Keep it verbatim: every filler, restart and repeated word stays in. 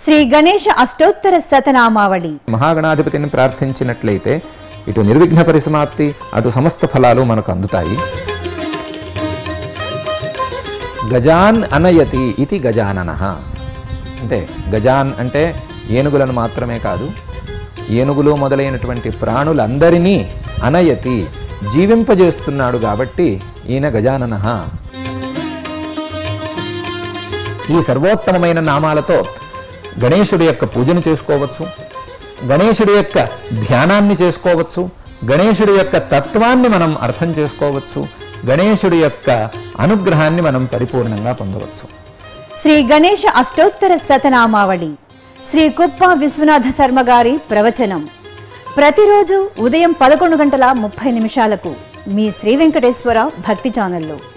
శ్రీ గణేశ అష్టోత్తర శతనామావళి. మహాగణాధిపతిని ప్రార్థించినట్లయితే ఇటు నిర్విఘ్న పరిసమాప్తి అటు సమస్త ఫలాలు మనకు అందుతాయి. గజాన్ అనయతి ఇది గజాననః. అంటే గజాన్ అంటే ఏనుగులను మాత్రమే కాదు, ఏనుగులు మొదలైనటువంటి ప్రాణులందరినీ అనయతి జీవింపజేస్తున్నాడు కాబట్టి ఈయన గజాననః. ఈ సర్వోత్తమమైన నామాలతో గణేశుడి యొక్క పూజను చేసుకోవచ్చు, గణేశుడి యొక్క ధ్యానాన్ని చేసుకోవచ్చు, గణేశుడి యొక్క తత్వాన్ని మనం అర్థం చేసుకోవచ్చు, గణేశుడి యొక్క అనుగ్రహాన్ని మనం పరిపూర్ణంగా పొందవచ్చు. శ్రీ గణేశ అష్టోత్తర శతనామావళి శ్రీ కుప్ప విశ్వనాథ శర్మ గారి ప్రవచనం ప్రతిరోజు ఉదయం పదకొండు గంటల ముప్పై నిమిషాలకు మీ శ్రీ వెంకటేశ్వర భక్తి ఛానల్లో.